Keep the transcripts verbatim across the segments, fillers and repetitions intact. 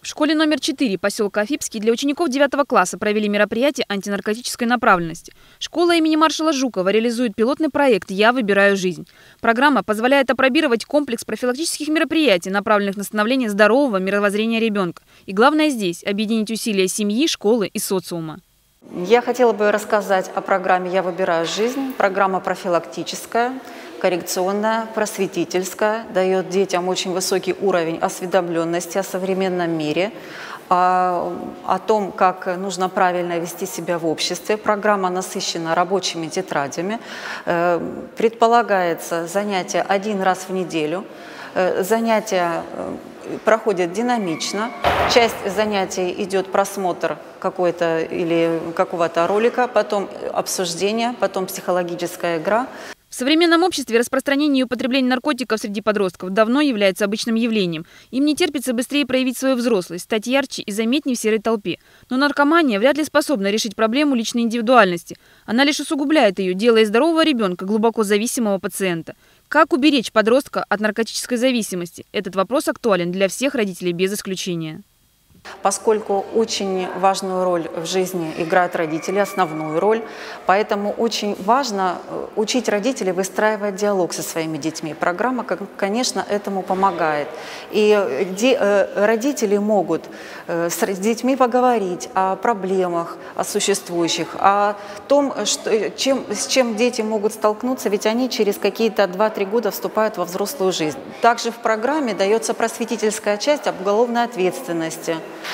В школе номер четыре поселка Афипский для учеников девятого класса провели мероприятие антинаркотической направленности. Школа имени маршала Жукова реализует пилотный проект «Я выбираю жизнь». Программа позволяет опробировать комплекс профилактических мероприятий, направленных на становление здорового мировоззрения ребенка. И главное здесь – объединить усилия семьи, школы и социума. Я хотела бы рассказать о программе «Я выбираю жизнь». Программа профилактическая, коррекционная, просветительская, дает детям очень высокий уровень осведомленности о современном мире, о, о том, как нужно правильно вести себя в обществе. Программа насыщена рабочими тетрадями. Предполагается занятие один раз в неделю. Занятия проходят динамично. Часть занятий идет просмотр какой-то или какого-то ролика, потом обсуждение, потом психологическая игра. В современном обществе распространение и употребление наркотиков среди подростков давно является обычным явлением. Им не терпится быстрее проявить свою взрослость, стать ярче и заметнее в серой толпе. Но наркомания вряд ли способна решить проблему личной индивидуальности. Она лишь усугубляет ее, делая здорового ребенка глубоко зависимого пациента. Как уберечь подростка от наркотической зависимости? Этот вопрос актуален для всех родителей без исключения. Поскольку очень важную роль в жизни играют родители, основную роль, поэтому очень важно учить родителей выстраивать диалог со своими детьми. Программа, конечно, этому помогает. И родители могут с детьми поговорить о проблемах, о существующих, о том, что, чем, с чем дети могут столкнуться, ведь они через какие-то два-три года вступают во взрослую жизнь. Также в программе дается просветительская часть об уголовной ответственности,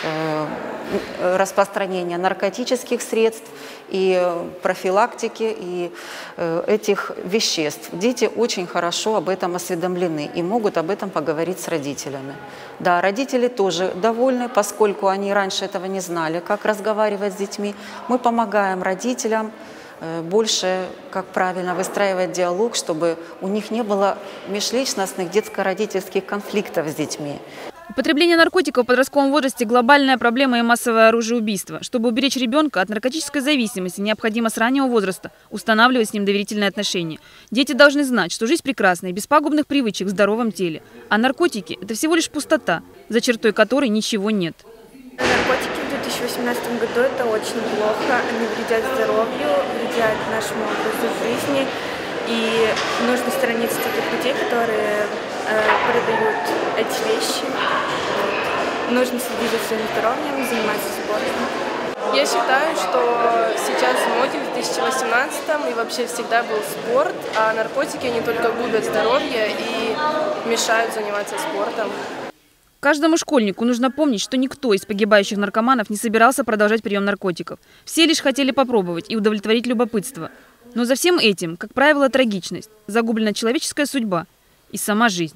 распространения наркотических средств и профилактики и этих веществ. Дети очень хорошо об этом осведомлены и могут об этом поговорить с родителями. Да, родители тоже довольны, поскольку они раньше этого не знали, как разговаривать с детьми. Мы помогаем родителям больше, как правильно выстраивать диалог, чтобы у них не было межличностных детско-родительских конфликтов с детьми. Употребление наркотиков в подростковом возрасте – глобальная проблема и массовое оружие убийства. Чтобы уберечь ребенка от наркотической зависимости, необходимо с раннего возраста устанавливать с ним доверительные отношения. Дети должны знать, что жизнь прекрасна и без пагубных привычек в здоровом теле. А наркотики – это всего лишь пустота, за чертой которой ничего нет. Наркотики в две тысячи восемнадцатом году – это очень плохо. Они вредят здоровью, вредят нашему образу жизни. И нужно сторониться таких людей, которые э, продают эти вещи. Нужно следить за своим здоровьем, заниматься спортом. Я считаю, что сейчас в моде в две тысячи восемнадцатом и вообще всегда был спорт, а наркотики они только губят здоровье и мешают заниматься спортом. Каждому школьнику нужно помнить, что никто из погибающих наркоманов не собирался продолжать прием наркотиков. Все лишь хотели попробовать и удовлетворить любопытство. Но за всем этим, как правило, трагичность, загублена человеческая судьба и сама жизнь.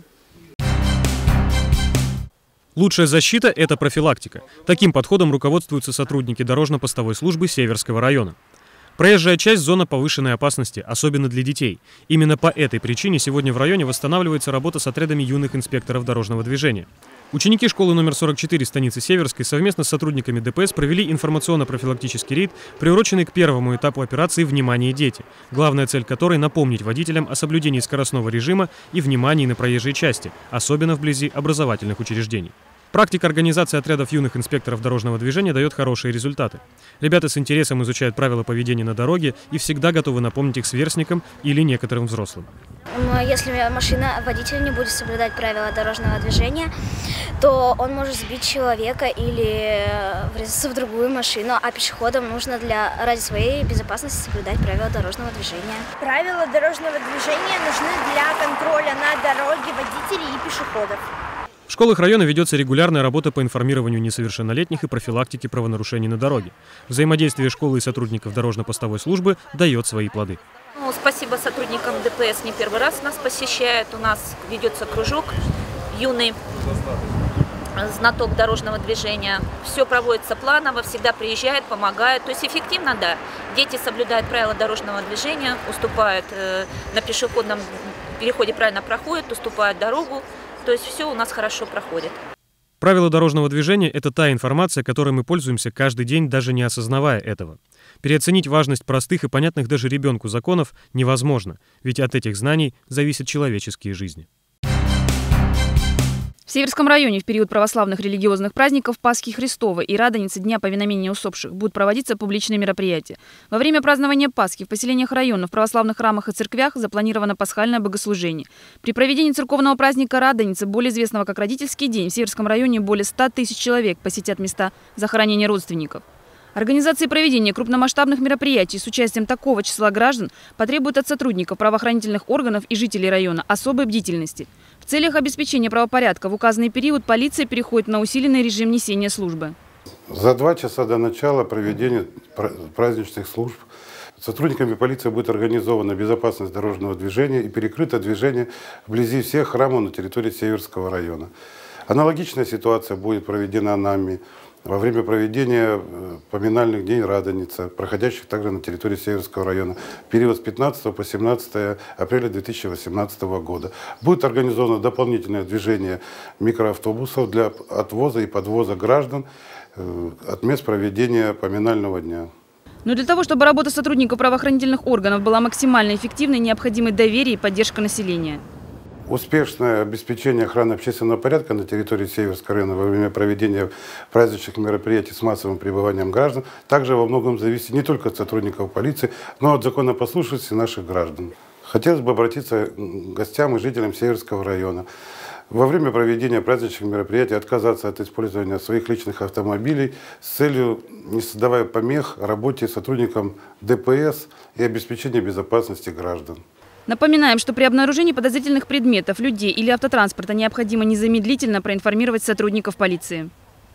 Лучшая защита – это профилактика. Таким подходом руководствуются сотрудники дорожно-постовой службы Северского района. Проезжая часть – зона повышенной опасности, особенно для детей. Именно по этой причине сегодня в районе восстанавливается работа с отрядами юных инспекторов дорожного движения. Ученики школы номер сорок четыре станицы Северской совместно с сотрудниками ДПС провели информационно-профилактический рейд, приуроченный к первому этапу операции «Внимание, дети», главная цель которой – напомнить водителям о соблюдении скоростного режима и внимании на проезжей части, особенно вблизи образовательных учреждений. Практика организации отрядов юных инспекторов дорожного движения дает хорошие результаты. Ребята с интересом изучают правила поведения на дороге и всегда готовы напомнить их сверстникам или некоторым взрослым. Если машина, водитель не будет соблюдать правила дорожного движения, то он может сбить человека или врезаться в другую машину, а пешеходам нужно для, ради своей безопасности соблюдать правила дорожного движения. Правила дорожного движения нужны для контроля на дороге водителей и пешеходов. В школах района ведется регулярная работа по информированию несовершеннолетних и профилактике правонарушений на дороге. Взаимодействие школы и сотрудников дорожно-постовой службы дает свои плоды. Ну, спасибо сотрудникам ДПС, не первый раз нас посещает. У нас ведется кружок юный знаток дорожного движения. Все проводится планово, всегда приезжает, помогает. То есть эффективно, да. Дети соблюдают правила дорожного движения, уступают э, на пешеходном переходе, правильно проходят, уступают дорогу. То есть все у нас хорошо проходит. Правила дорожного движения – это та информация, которой мы пользуемся каждый день, даже не осознавая этого. Переоценить важность простых и понятных даже ребенку законов невозможно, ведь от этих знаний зависят человеческие жизни. В Северском районе в период православных религиозных праздников Пасхи Христовой и Радоницы Дня поминовения усопших будут проводиться публичные мероприятия. Во время празднования Пасхи в поселениях района в православных храмах и церквях запланировано пасхальное богослужение. При проведении церковного праздника Радоницы, более известного как Родительский день, в Северском районе более ста тысяч человек посетят места захоронения родственников. Организация и проведение крупномасштабных мероприятий с участием такого числа граждан потребует от сотрудников правоохранительных органов и жителей района особой бдительности. В целях обеспечения правопорядка в указанный период полиция переходит на усиленный режим несения службы. За два часа до начала проведения праздничных служб сотрудниками полиции будет организована безопасность дорожного движения и перекрыто движение вблизи всех храмов на территории Северского района. Аналогичная ситуация будет проведена нами во время проведения поминальных дней Радоницы, проходящих также на территории Северского района, в период с пятнадцатого по семнадцатое апреля две тысячи восемнадцатого года. Будет организовано дополнительное движение микроавтобусов для отвоза и подвоза граждан от мест проведения поминального дня. Но для того, чтобы работа сотрудников правоохранительных органов была максимально эффективной, необходимы доверие и поддержка населения. Успешное обеспечение охраны общественного порядка на территории Северского района во время проведения праздничных мероприятий с массовым пребыванием граждан также во многом зависит не только от сотрудников полиции, но и от законопослушности наших граждан. Хотелось бы обратиться к гостям и жителям Северского района. Во время проведения праздничных мероприятий отказаться от использования своих личных автомобилей с целью, не создавая помех, работе сотрудникам ДПС и обеспечения безопасности граждан. Напоминаем, что при обнаружении подозрительных предметов, людей или автотранспорта необходимо незамедлительно проинформировать сотрудников полиции.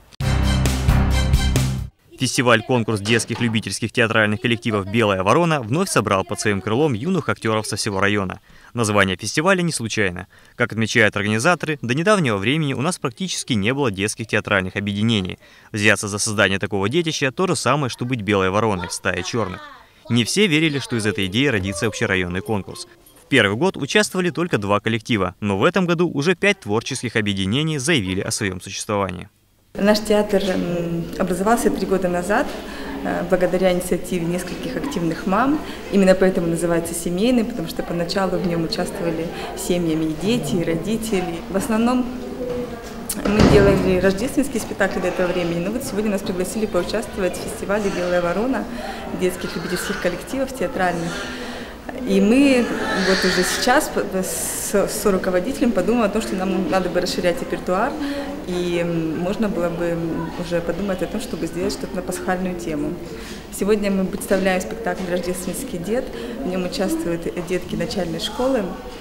Фестиваль-конкурс детских любительских театральных коллективов «Белая ворона» вновь собрал под своим крылом юных актеров со всего района. Название фестиваля не случайно. Как отмечают организаторы, до недавнего времени у нас практически не было детских театральных объединений. Взяться за создание такого детища – то же самое, что быть белой вороной в стае черных. Не все верили, что из этой идеи родится общерайонный конкурс. В первый год участвовали только два коллектива, но в этом году уже пять творческих объединений заявили о своем существовании. Наш театр образовался три года назад благодаря инициативе нескольких активных мам. Именно поэтому называется семейный, потому что поначалу в нем участвовали семьями и дети, и родители. В основном мы делали рождественские спектакли до этого времени, но вот сегодня нас пригласили поучаствовать в фестивале «Белая ворона» детских любительских коллективов театральных. И мы вот уже сейчас с, с руководителем подумали о том, что нам надо бы расширять репертуар, и можно было бы уже подумать о том, чтобы сделать что-то на пасхальную тему. Сегодня мы представляем спектакль «Рождественский дед», в нем участвуют детки начальной школы.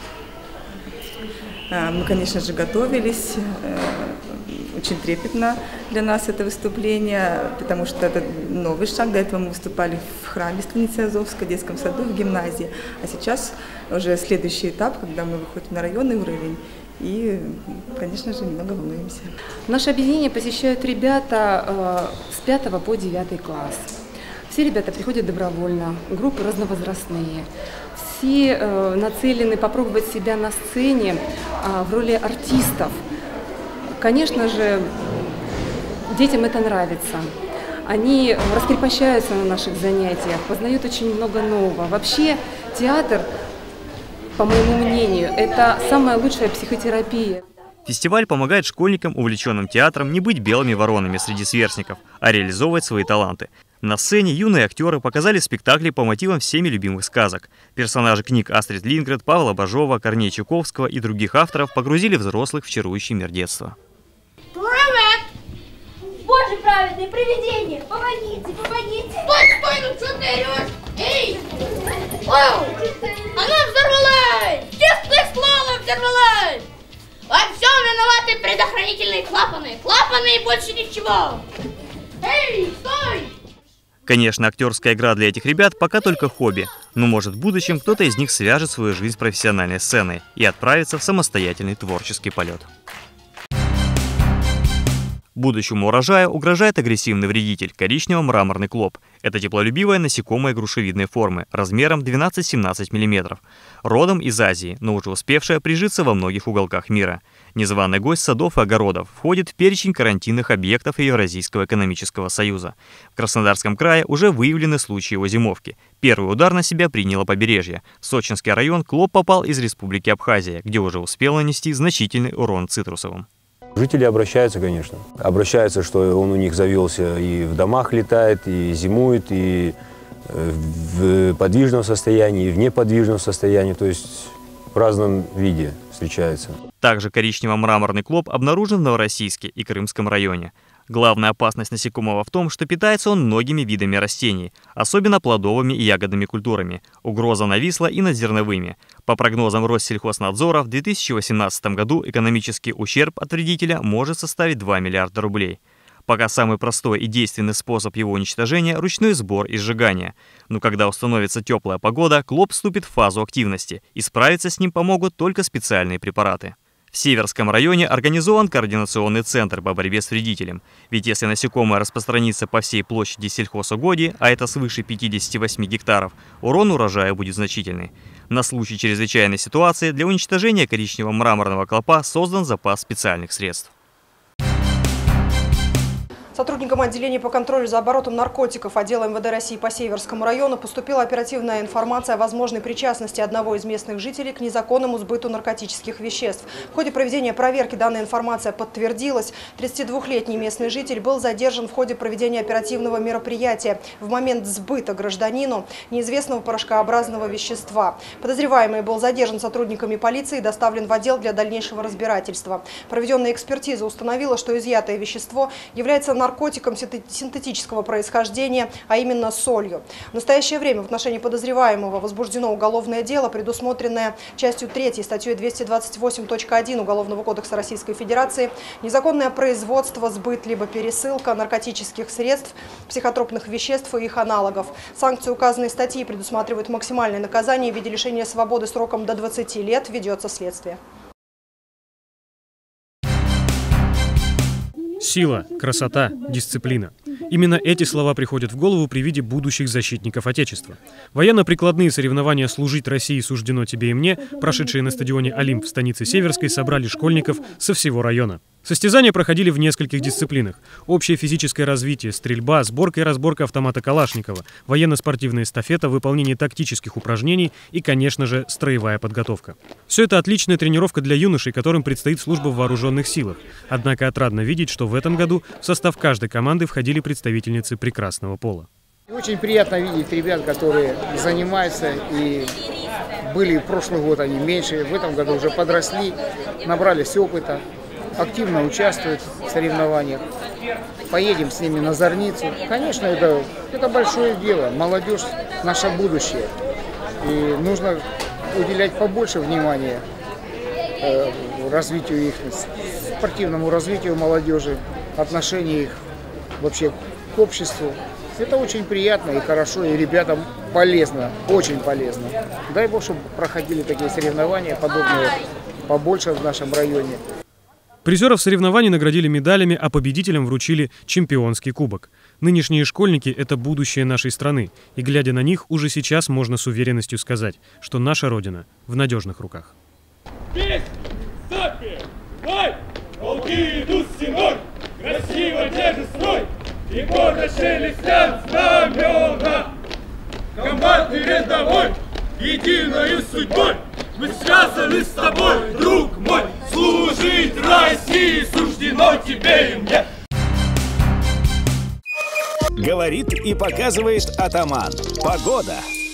Мы, конечно же, готовились, очень трепетно для нас это выступление, потому что это новый шаг. До этого мы выступали в храме Станицы Азовской, в детском саду, в гимназии. А сейчас уже следующий этап, когда мы выходим на районный уровень и, конечно же, немного волнуемся. Наше объединение посещают ребята э, с пятого по девятый класс. Все ребята приходят добровольно, группы разновозрастные. Все э, нацелены попробовать себя на сцене э, в роли артистов. Конечно же, детям это нравится. Они раскрепощаются на наших занятиях, познают очень много нового. Вообще театр, по моему мнению, это самая лучшая психотерапия. Фестиваль помогает школьникам, увлеченным театром, не быть белыми воронами среди сверстников, а реализовывать свои таланты. На сцене юные актеры показали спектакли по мотивам всеми любимых сказок. Персонажи книг Астрид Линдгрен, Павла Бажова, Корнея Чуковского и других авторов погрузили взрослых в чарующий мир детства. Боже праведный, привидение! Помогите, помогите! Стой, стой, ну что ты орешь? Эй! Оу! Она взорвалась! Честное слово, взорвалась! Во всем виноваты предохранительные клапаны! Клапаны и больше ничего! Эй, стой! Конечно, актерская игра для этих ребят пока только хобби, но может в будущем кто-то из них свяжет свою жизнь с профессиональной сценой и отправится в самостоятельный творческий полет. Будущему урожаю угрожает агрессивный вредитель – коричнево-мраморный клоп. Это теплолюбивое насекомое грушевидной формы, размером двенадцать-семнадцать миллиметров. Родом из Азии, но уже успевшее прижиться во многих уголках мира. Незваный гость садов и огородов входит в перечень карантинных объектов Евразийского экономического союза. В Краснодарском крае уже выявлены случаи его зимовки. Первый удар на себя приняло побережье. В Сочинский район клоп попал из Республики Абхазия, где уже успел нанести значительный урон цитрусовым. Жители обращаются, конечно. Обращаются, что он у них завелся и в домах летает, и зимует, и в подвижном состоянии, и в неподвижном состоянии, то есть в разном виде встречается. Также коричнево-мраморный клоп обнаружен в Новороссийске и Крымском районе. Главная опасность насекомого в том, что питается он многими видами растений, особенно плодовыми и ягодными культурами. Угроза нависла и над зерновыми. По прогнозам Россельхознадзора, в две тысячи восемнадцатом году экономический ущерб от вредителя может составить два миллиарда рублей. Пока самый простой и действенный способ его уничтожения – ручной сбор и сжигание. Но когда установится теплая погода, клоп вступит в фазу активности, и справиться с ним помогут только специальные препараты. В Северском районе организован координационный центр по борьбе с вредителем. Ведь если насекомое распространится по всей площади сельхозугодий, а это свыше пятидесяти восьми гектаров, урон урожая будет значительный. На случай чрезвычайной ситуации для уничтожения коричнево-мраморного клопа создан запас специальных средств. Сотрудникам отделения по контролю за оборотом наркотиков отдела эм вэ дэ России по Северскому району поступила оперативная информация о возможной причастности одного из местных жителей к незаконному сбыту наркотических веществ. В ходе проведения проверки данная информация подтвердилась. тридцатидвухлетний местный житель был задержан в ходе проведения оперативного мероприятия в момент сбыта гражданину неизвестного порошкообразного вещества. Подозреваемый был задержан сотрудниками полиции и доставлен в отдел для дальнейшего разбирательства. Проведенная экспертиза установила, что изъятое вещество является наркотиком. наркотиком синтетического происхождения, а именно солью. В настоящее время в отношении подозреваемого возбуждено уголовное дело, предусмотренное частью третьей статьей двести двадцать восемь точка один Уголовного кодекса Российской Федерации «Незаконное производство, сбыт либо пересылка наркотических средств, психотропных веществ и их аналогов». Санкции указанной статьи предусматривают максимальное наказание в виде лишения свободы сроком до двадцати лет. Ведется следствие. Сила, красота, дисциплина. Именно эти слова приходят в голову при виде будущих защитников Отечества. Военно-прикладные соревнования «Служить России суждено тебе и мне», прошедшие на стадионе «Олимп» в станице Северской, собрали школьников со всего района. Состязания проходили в нескольких дисциплинах. Общее физическое развитие, стрельба, сборка и разборка автомата Калашникова, военно-спортивная эстафета, выполнение тактических упражнений и, конечно же, строевая подготовка. Все это отличная тренировка для юношей, которым предстоит служба в вооруженных силах. Однако отрадно видеть, что в этом году в состав каждой команды входили представительницы прекрасного пола. Очень приятно видеть ребят, которые занимаются, и были в прошлый год они меньше, в этом году уже подросли, набрались опыта, активно участвуют в соревнованиях. Поедем с ними на Зорницу. Конечно, это, это большое дело. Молодежь – наше будущее. И нужно уделять побольше внимания э, развитию их, спортивному развитию молодежи, отношению их вообще к обществу. Это очень приятно и хорошо, и ребятам полезно, очень полезно. Дай Бог, чтобы проходили такие соревнования, подобные побольше в нашем районе. Призеров соревнований наградили медалями, а победителям вручили чемпионский кубок. Нынешние школьники – это будущее нашей страны. И, глядя на них, уже сейчас можно с уверенностью сказать, что наша Родина в надежных руках. Полки идут стеной, красиво держит строй, и гордо шелестят знамена. Командный рядовой, единою судьбой, мы связаны с тобой, друг мой. Служить России суждено тебе и мне. Говорит и показывает атаман. Погода.